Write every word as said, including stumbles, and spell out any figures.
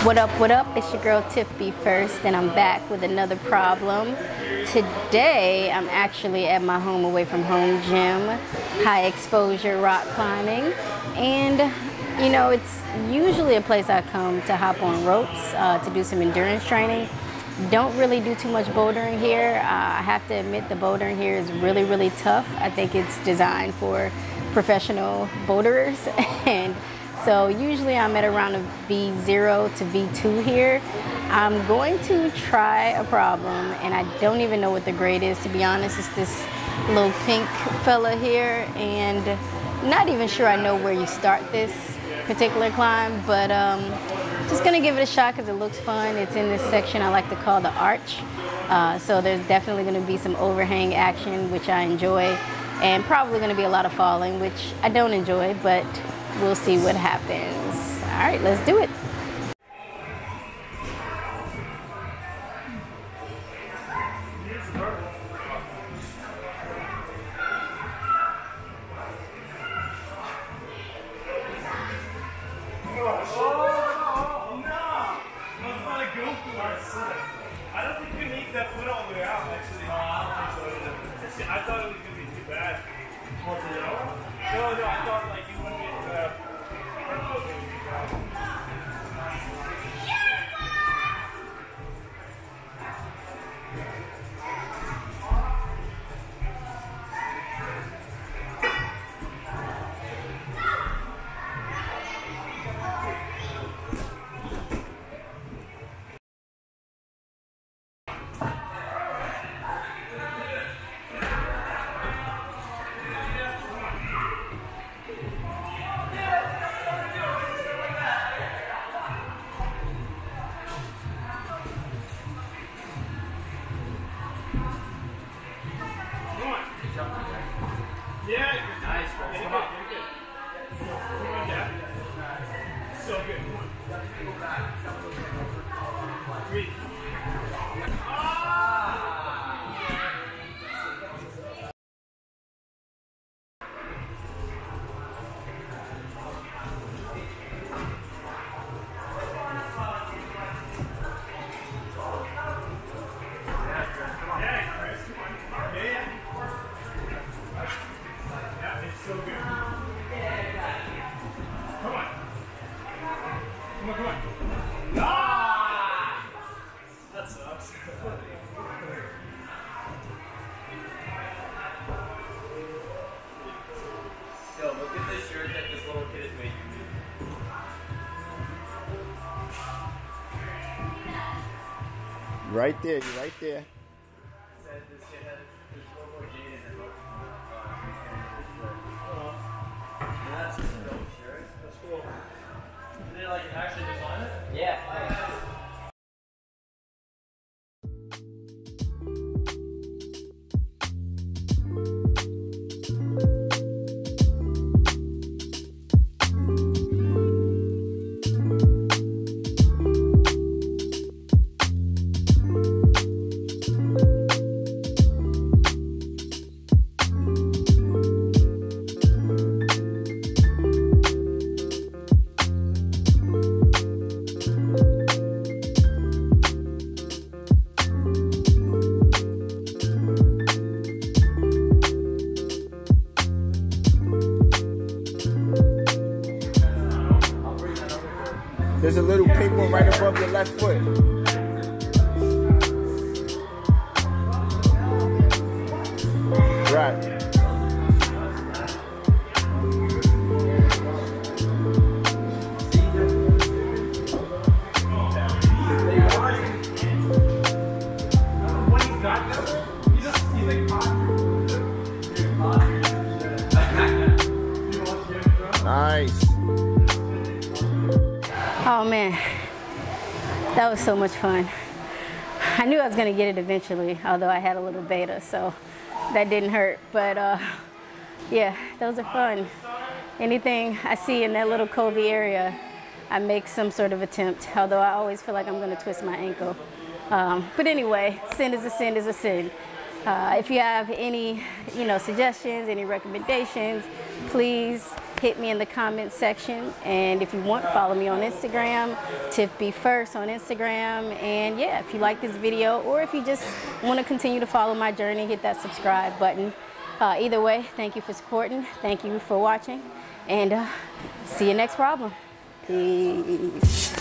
What up, what up? It's your girl Tiff B First, and I'm back with another problem. Today, I'm actually at my home away from home gym, high exposure rock climbing. And, you know, it's usually a place I come to hop on ropes, uh, to do some endurance training. Don't really do too much bouldering here. Uh, I have to admit the bouldering here is really, really tough. I think it's designed for professional boulderers. and So usually I'm at around a V zero to V two here. I'm going to try a problem, and I don't even know what the grade is, to be honest. It's this little pink fella here, and not even sure I know where you start this particular climb, but um, just gonna give it a shot because it looks fun. It's in this section I like to call the arch. Uh, so there's definitely gonna be some overhang action, which I enjoy, and probably gonna be a lot of falling, which I don't enjoy, but we'll see what happens. All right, let's do it. I don't think you need that foot all the way out, actually. No, I don't think so either. I thought it was going to be too bad. No, no, I thought like you wouldn't be able to. Yeah, nice. Come on. Come on, Dad. So good. Three. So good. Come on. Come on, come on. Ah! That sucks. Yo, look at this shirt that this little kid is making. Right there, you're right there. Said this kid had this little boy Jade in her book. That's a dope shirt. That's cool. Did they like actually design it? Yeah. There's a little pink one right above your left foot. Right. Nice. Oh man, that was so much fun. I knew I was gonna get it eventually, although I had a little beta, so that didn't hurt. But uh, yeah, those are fun. Anything I see in that little covey area, I make some sort of attempt, although I always feel like I'm gonna twist my ankle. Um, but anyway, sin is a sin is a sin. Uh, if you have any, you know, suggestions, any recommendations, please hit me in the comment section. And if you want, follow me on Instagram, Tiff B First on Instagram. And yeah, if you like this video, or if you just want to continue to follow my journey, hit that subscribe button. Uh, either way, thank you for supporting. Thank you for watching. And uh, see you next problem. Peace.